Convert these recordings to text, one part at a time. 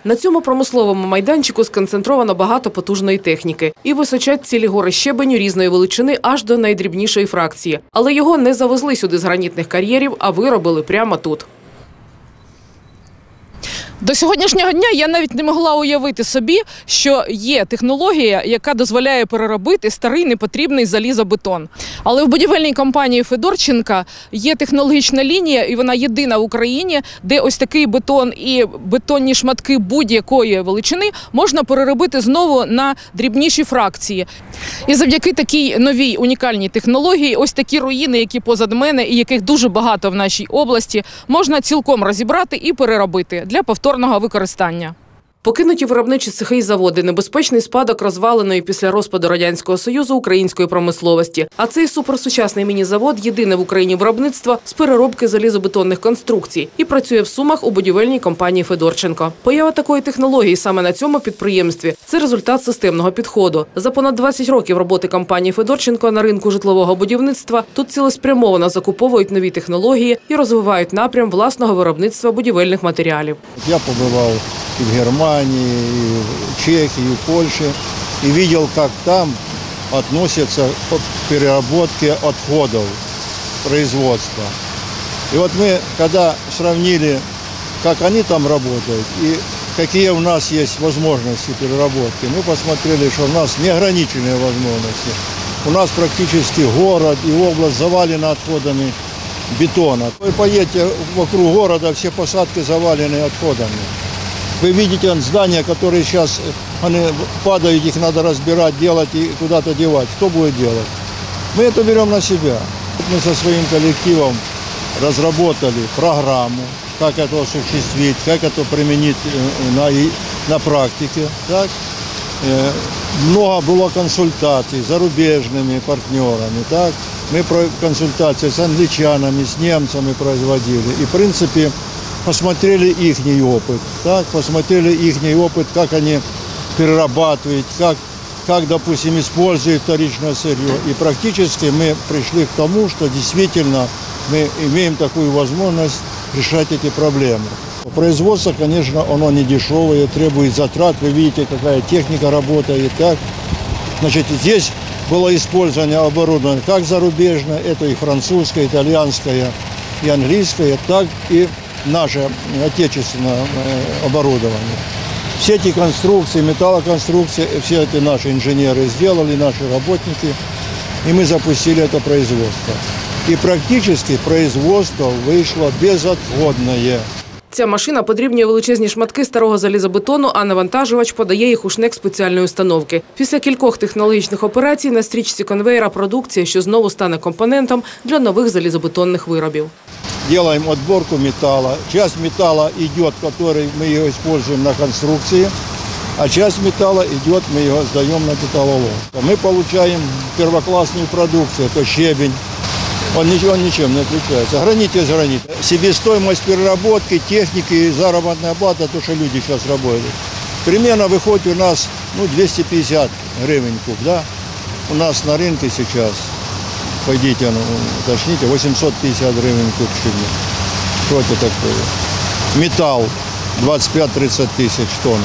На цьому промисловому майданчику сконцентровано багато потужної техніки. І височать цілі гори щебеню різної величини аж до найдрібнішої фракції. Але його не завезли сюди з гранітних кар'єрів, а виробили прямо тут. До сьогоднішнього дня я навіть не могла уявити собі, що є технологія, яка дозволяє переробити старий непотрібний залізобетон. Але в будівельній компанії Федорченка є технологічна лінія, і вона єдина в Україні, де ось такий бетон і бетонні шматки будь-якої величини можна переробити знову на дрібніші фракції. І завдяки такій новій унікальній технології, ось такі руїни, які позад мене і яких дуже багато в нашій області, можна цілком розібрати і переробити для повторного використання. Покинуті виробничі цехи й заводи – небезпечний спадок розваленої після розпаду Радянського Союзу української промисловості. А цей суперсучасний міні-завод – єдине в Україні виробництво з переробки залізобетонних конструкцій і працює в Сумах у будівельній компанії Федорченко. Поява такої технології саме на цьому підприємстві – це результат системного підходу. За понад 20 років роботи компанії Федорченко на ринку житлового будівництва тут цілеспрямовано закуповують нові технології і розвивають напрям власного виробництва будівельних матеріалів. Я побував и в Германии, и в Чехии, и в Польше, и видел, как там относятся к переработке отходов производства. И вот мы, когда сравнили, как они там работают и какие у нас есть возможности переработки, мы посмотрели, что у нас неограниченные возможности. У нас практически город и область завалена отходами бетона. Вы поедете вокруг города, все посадки завалены отходами. Вы видите здания, которые сейчас они падают, их надо разбирать, делать и куда-то девать. Кто будет делать? Мы это берем на себя. Мы со своим коллективом разработали программу, как это осуществить, как это применить на практике. Так? Много было консультаций с зарубежными партнерами. Так? Мы консультации с англичанами, с немцами производили. И в принципе посмотрели их опыт, так, посмотрели их опыт, как они перерабатывают, как, допустим, используют вторичное сырье. И практически мы пришли к тому, что действительно мы имеем такую возможность решать эти проблемы. Производство, конечно, оно не дешевое, требует затрат. Вы видите, какая техника работает. Так. Значит, здесь было использование оборудования как зарубежное, это и французское, итальянское, и английское, так и наше отечественное оборудование. Все эти конструкции, металлоконструкции, все это наши инженеры сделали, наши работники, и мы запустили это производство. И практически производство вышло безотходное. Ця машина подрібнює величезні шматки старого залізобетону, а навантажувач подає їх у шнек спеціальної установки. Після кількох технологічних операцій на стрічці конвейера продукція, що знову стане компонентом для нових залізобетонних виробів. Делаем отборку металла. Часть металла идет, который мы ее используем на конструкции, а часть металла идет, мы ее сдаем на металлолом. Мы получаем первоклассную продукцию, это щебень. Он ничем не отличается. Гранит есть гранит. Себестоимость переработки, техники, заработная плата, то, что люди сейчас работают. Примерно выходит у нас 250 гривен куб. Да? У нас на рынке сейчас, пойдите, уточните, 850 гривен куб щебня. Что это такое? Металл 25-30 тысяч тонн.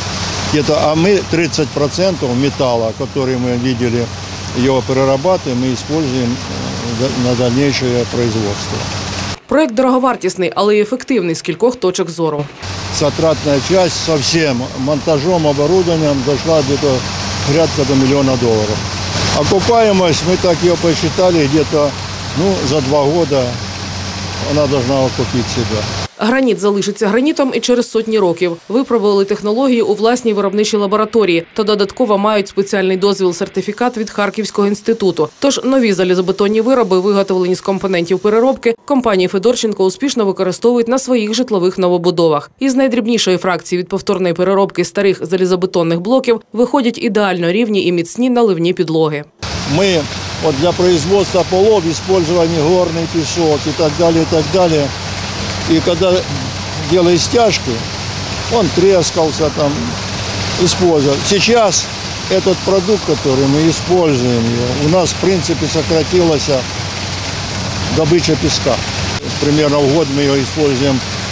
А мы 30% металла, который мы видели, его перерабатываем и используем на дальнейшее производство. Проект дороговартісний, але й ефективний з кількох точок зору. Затратная часть со всем монтажом, оборудованием дошла где-то порядка до $1 миллиона. Окупаемость, мы так ее посчитали, где-то за 2 года она должна окупить себя. Граніт залишиться гранітом і через сотні років. Випробували технології у власній виробничій лабораторії та додатково мають спеціальний дозвіл-сертифікат від Харківського інституту. Тож нові залізобетонні вироби, виготовлені з компонентів переробки, компанії Федорченко успішно використовують на своїх житлових новобудовах. Із найдрібнішої фракції від повторної переробки старих залізобетонних блоків виходять ідеально рівні і міцні наливні підлоги. Ми для производства полов використовуємо горний пісок і так далі, И когда делали стяжки, он трескался, использовал. Сейчас этот продукт, который мы используем, у нас, в принципе, сократилась добыча песка. Примерно в год мы ее используем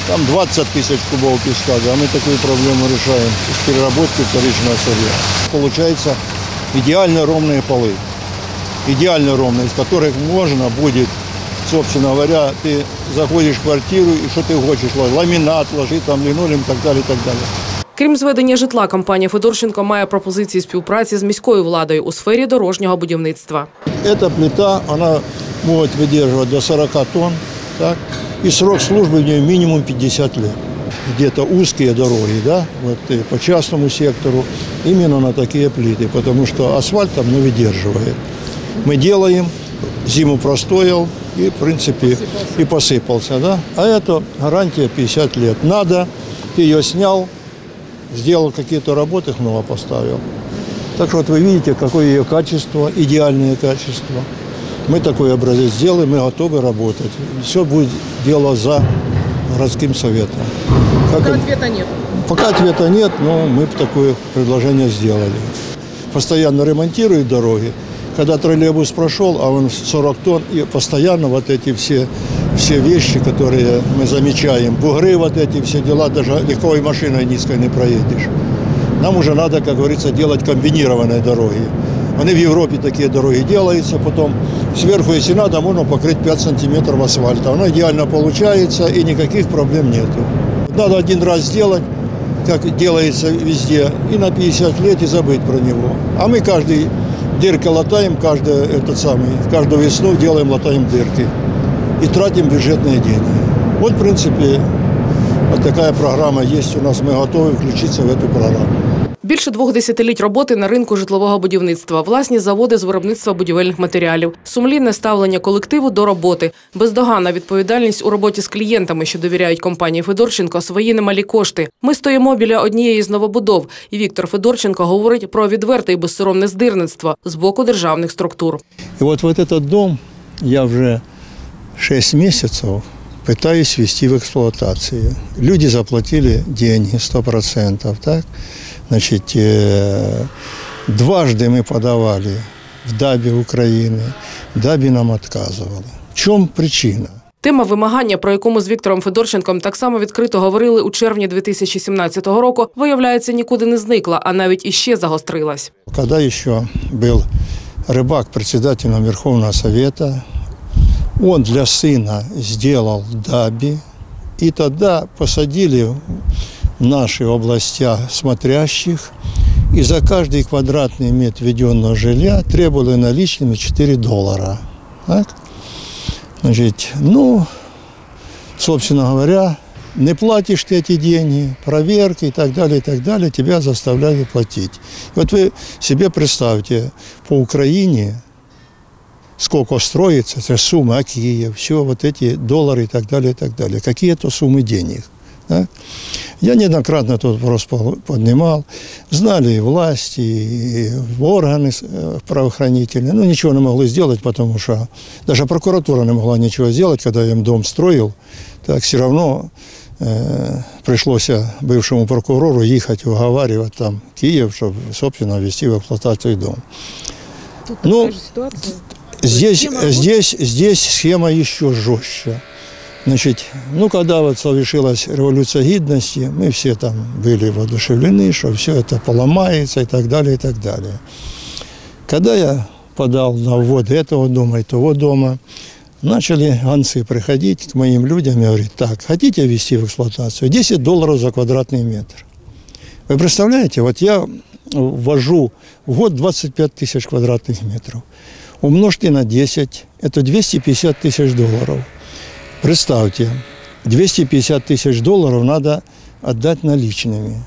Там 20 тысяч кубов песка, а мы такую проблему решаем с переработки вторичного сырья. Получается идеально ровные полы, идеально ровные, из которых можно будет, собственно говоря, ты заходишь в квартиру и что ты хочешь, ламинат, ложи там линолеум и так далее, и так далее. Крім зведення житла, компанія Федорченко має пропозиції співпраці з міською владою у сфері дорожнього будівництва. Эта плита, она может выдерживать до 40 тонн, так? И срок службы в нее минимум 50 лет. Где-то узкие дороги, да, вот по частному сектору, именно на такие плиты, потому что асфальт там не выдерживает. Мы делаем, зиму простоял и, в принципе, и посыпался, да. А это гарантия 50 лет. Надо, ты ее снял, сделал какие-то работы, снова поставил. Так что вот вы видите, какое ее качество, идеальное качество. Мы такой образец сделаем, мы готовы работать. Все будет дело за городским советом. Пока ответа нет. Пока ответа нет, но мы такое предложение сделали. Постоянно ремонтируют дороги. Когда троллейбус прошел, а он 40 тонн, и постоянно вот эти все вещи, которые мы замечаем, бугры, вот эти все дела, даже легковой машиной низкой не проедешь. Нам уже надо, как говорится, делать комбинированные дороги. Они в Европе такие дороги делаются, потом сверху, если надо, можно покрыть 5 сантиметров асфальта. Оно идеально получается и никаких проблем нету. Надо один раз сделать, как делается везде, и на 50 лет и забыть про него. А мы каждый дырки латаем, каждую весну делаем, латаем дырки. И тратим бюджетные деньги. Вот, в принципе, вот такая программа есть у нас, мы готовы включиться в эту программу. Більше 2 десятиліть роботи на ринку житлового будівництва, власні заводи з виробництва будівельних матеріалів, сумлінне ставлення колективу до роботи, бездоганна відповідальність у роботі з клієнтами, що довіряють компанії Федорченко свої немалі кошти. Ми стоїмо біля однієї з новобудов, і Віктор Федорченко говорить про відверте і безсоромне здирництво з боку державних структур. И вот этот дом я уже 6 месяцев пытаюсь ввести в эксплуатацию. Люди заплатили деньги, 100%, так? Значит, дважды мы подавали в ДАБі України, ДАБі нам отказывали. В чому причина? Тема вимагання, про яку ми з Віктором Федорченком так само відкрито говорили у червні 2017 року, виявляється, нікуди не зникла, а навіть іще загострилась. Коли ще був Рибак председателем Верховного Совета, он для сына сделал ДАБі, и тогда посадили в наши областях смотрящих, и за каждый квадратный метр введенного жилья требовали наличными $4. Так? Значит, собственно говоря, не платишь ты эти деньги, проверки и так далее, тебя заставляют платить. И вот вы себе представьте, по Украине сколько строится, это суммы, Киев, все вот эти доллары и так далее. Какие это суммы денег? Да? Я неоднократно этот вопрос поднимал. Знали и власти, и органы правоохранительные. Ничего не могли сделать, потому что даже прокуратура не могла ничего сделать, когда я им дом строил. Так все равно пришлось бывшему прокурору ехать уговаривать там Киев, чтобы, собственно, ввести в эксплуатацию дом. Тут такая же ситуация. Здесь схема еще жестче. Значит, когда вот совершилась революция гидности, мы все там были воодушевлены, что все это поломается и так далее, и так далее. Когда я подал на ввод этого дома и того дома, начали гонцы приходить к моим людям и говорить: так, хотите ввести в эксплуатацию? $10 за квадратный метр. Вы представляете, вот я ввожу в год 25 тысяч квадратных метров. Умножьте на 10, это $250 тысяч. Представьте, $250 тысяч надо отдать наличными.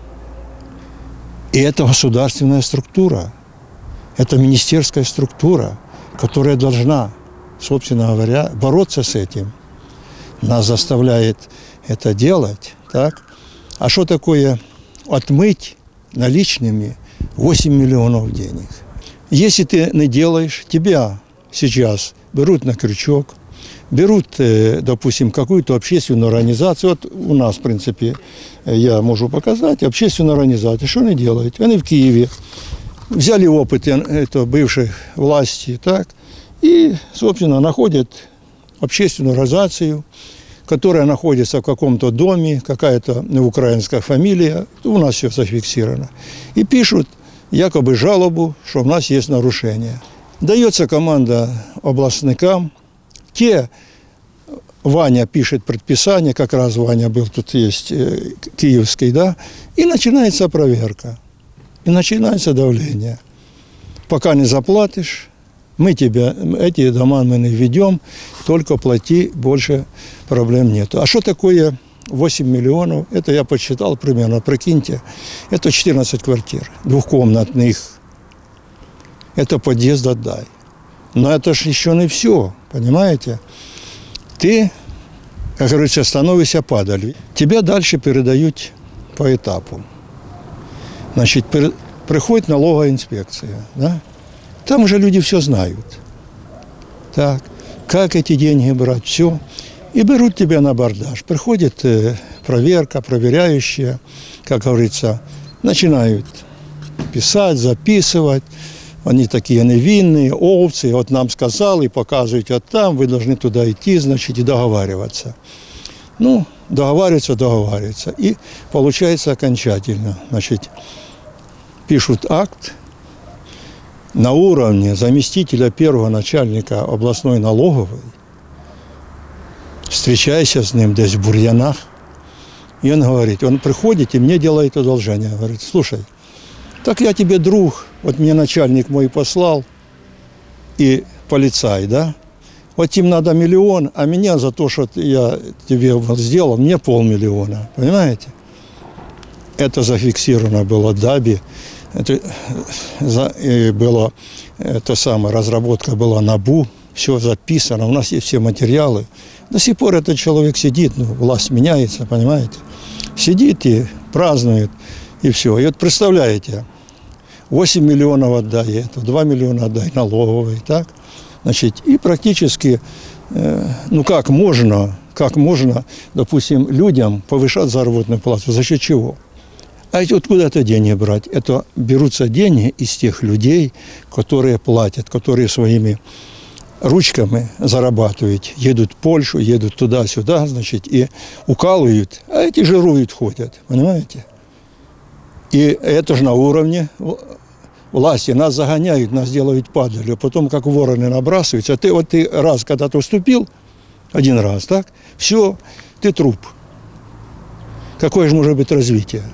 И это государственная структура, это министерская структура, которая должна, собственно говоря, бороться с этим. Нас заставляет это делать, так? А что такое отмыть наличными 8 миллионов денег? Если ты не делаешь, тебя сейчас берут на крючок, берут, допустим, какую-то общественную организацию. Вот у нас, в принципе, я могу показать, общественную организацию. Что они делают? Они в Киеве взяли опыт бывших власти, так, и, собственно, находят общественную организацию, которая находится в каком-то доме, какая-то украинская фамилия, у нас все зафиксировано. И пишут якобы жалобу, что у нас есть нарушение. Дается команда областникам, те, Ваня пишет предписание, как раз Ваня был, тут есть киевский, да, и начинается проверка, и начинается давление. Пока не заплатишь, мы тебя, эти дома мы не введем, только плати, больше проблем нету. А что такое 8 миллионов? Это я подсчитал примерно, прикиньте, это 14 квартир, двухкомнатных. Это подъезд отдай. Но это же еще не все, понимаете? Ты, как говорится, становишься падалью. Тебя дальше передают по этапу. Значит, приходит налоговая инспекция, да? Там уже люди все знают. Так, как эти деньги брать, все. И берут тебя на абордаж. Приходит проверка, проверяющие, как говорится, начинают писать, записывать. Они такие невинные, овцы, вот нам сказал и показывают, вот там, вы должны туда идти, значит, и договариваться. Ну, договариваются. И получается окончательно. Значит, пишут акт на уровне заместителя первого начальника областной налоговой, встречаясь с ним здесь в Бурьянах, и он говорит, он приходит и мне делает одолжение, говорит, слушай, так я тебе друг, вот мне начальник мой послал, и полицай, да, вот им надо 1 миллион, а меня за то, что я тебе сделал, мне 500 000, понимаете? Это зафиксировано было в ДАБе, это было, это самое, разработка была НАБУ, все записано, у нас есть все материалы. До сих пор этот человек сидит, ну, власть меняется, понимаете? Сидит и празднует, и все. И вот представляете, 8 миллионов отдай, 2 миллиона отдай налоговой, так? Значит, и практически, ну как можно, допустим, людям повышать заработную плату, за счет чего? А откуда это деньги брать? Это берутся деньги из тех людей, которые платят, которые своими ручками зарабатывают, едут в Польшу, едут туда-сюда, значит, и укалывают, а эти жируют, ходят, понимаете? И это же на уровне власти, нас загоняют, нас делают падалью, потом как вороны набрасываются, ты раз когда-то уступил, один раз, так, все, ты труп. Какое же может быть развитие?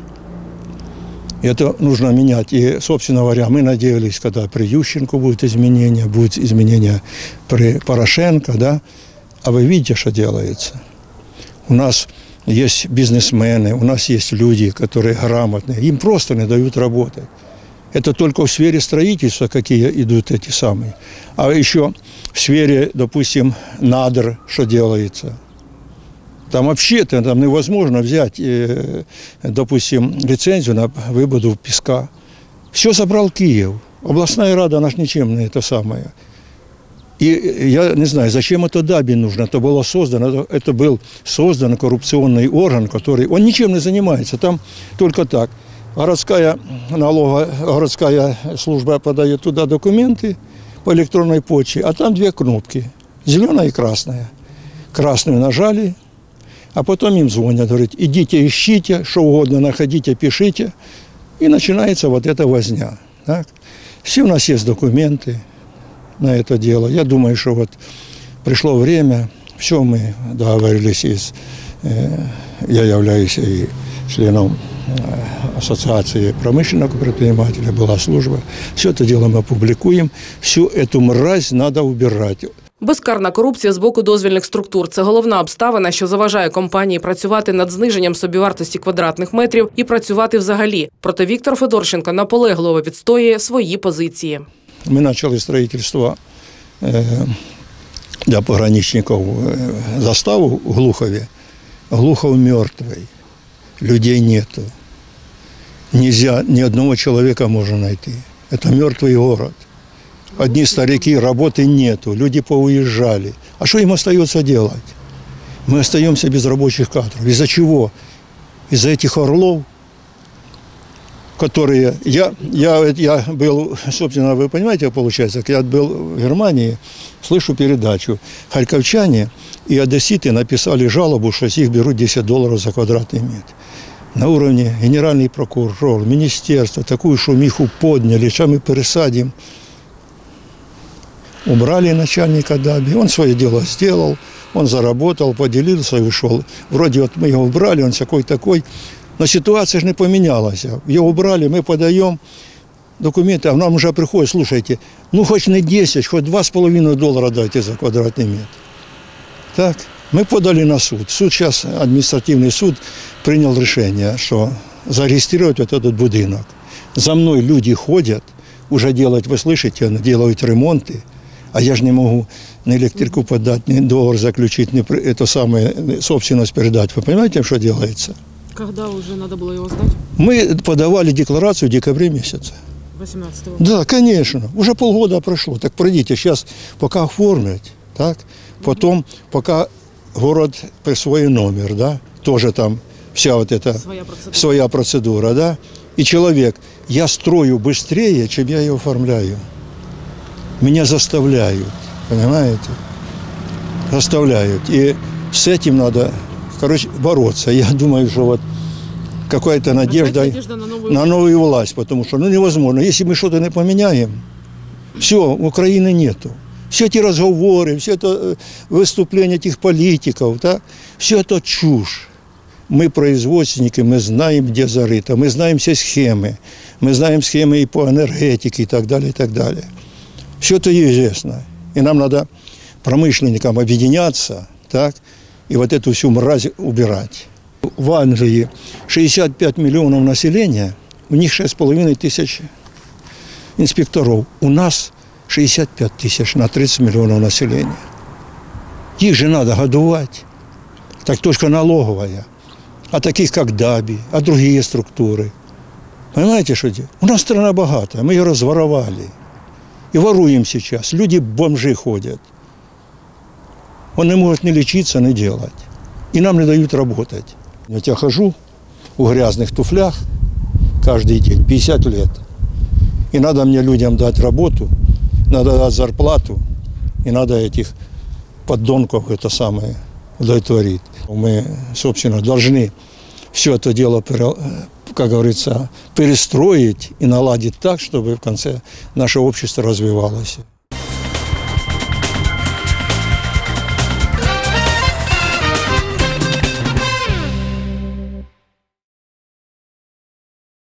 Это нужно менять. И, собственно говоря, мы надеялись, когда при Ющенко будет изменения при Порошенко, да. А вы видите, что делается? У нас есть бизнесмены, у нас есть люди, которые грамотные. Им просто не дают работать. Это только в сфере строительства, какие идут эти самые. А еще в сфере, допустим, надр, что делается. Там вообще-то там невозможно взять, допустим, лицензию на выбуду песка. Все забрал Киев. Областная рада, она ж ничем не это самое. И я не знаю, зачем это ДАБе нужно. Это было создано, это был создан коррупционный орган, который, он ничем не занимается. Там только так. Городская служба подает туда документы по электронной почте, а там 2 кнопки, зеленая и красная. Красную нажали, а потом им звонят, говорят, идите, ищите, что угодно находите, пишите. И начинается вот эта возня. Так? Все у нас есть документы на это дело. Я думаю, что вот пришло время, все мы договорились, я являюсь и членом Ассоциации промышленного предпринимателя, была служба. Все это дело мы опубликуем. Всю эту мразь надо убирать. Безкарна корупція з боку дозвільних структур – це головна обставина, що заважає компанії працювати над зниженням собівартості квадратних метрів і працювати взагалі. Проте Віктор Федорченко наполегливо відстоює свої позиції. Ми почали будівництво для пограничників заставу в Глухові. Глухов мертвий, людей нету. Нельзя, ни одного человека можно найти. Это мертвый город. Одни старики, работы нету, люди поуезжали. А что им остается делать? Мы остаемся без рабочих кадров. Из-за чего? Из-за этих орлов. которые... Я был, собственно, вы понимаете, получается, я был в Германии, слышу передачу. Харьковчане и одесситы написали жалобу, что с них берут $10 за квадратный метр. На уровне генеральный прокурор, министерство, такую шумиху подняли, что мы пересадим. Убрали начальника ДАБИ, он свое дело сделал, он заработал, поделился и ушел. Вроде вот мы его убрали, он такой. Но ситуация же не поменялась. Его убрали, мы подаем документы, а нам уже приходит, слушайте, ну хоть не 10, хоть $2,5 дайте за квадратный метр. Так, мы подали на суд. Суд сейчас, административный суд, принял решение, что зарегистрировать вот этот будинок. За мной люди ходят, уже делают, вы слышите, делают ремонты, а я же не могу ни электрику подать, ни договор заключить, ни это самое, собственность передать. Вы понимаете, что делается? Когда уже надо было его сдать? Мы подавали декларацию в декабре месяце. 18-го. Да, конечно. Уже полгода прошло. Так пройдите, сейчас пока оформлять, так? Потом, пока город присвоит номер, да, тоже там вся вот эта своя процедура, да. И человек, я строю быстрее, чем я ее оформляю. Меня заставляют, понимаете? Заставляют. И с этим надо, бороться. Я думаю, что вот какая-то надежда на новую власть, потому что невозможно. Если мы что-то не поменяем, все, Украины нету. Все эти разговоры, все это выступления этих политиков, да, все это чушь. Мы производственники, мы знаем, где зарыто, мы знаем все схемы. Мы знаем схемы и по энергетике и так далее, и так далее. Все это известно. И нам надо промышленникам объединяться, так, и вот эту всю мразь убирать. В Англии 65 миллионов населения, у них 6,5 тысяч инспекторов. У нас 65 тысяч на 30 миллионов населения. Их же надо годовать. Так только налоговая. А таких, как ДАБИ, а другие структуры. Понимаете, что делать? У нас страна богатая, мы ее разворовали. И воруем сейчас. Люди бомжи ходят. Он не может ни лечиться, ни делать. И нам не дают работать. Вот я хожу в грязных туфлях каждый день, 50 лет. И надо мне людям дать работу, надо дать зарплату, и надо этих поддонков это самое удовлетворить. Мы, собственно, должны все это дело, как говорится, перестроить и наладить так, чтобы в конце наше общество развивалось.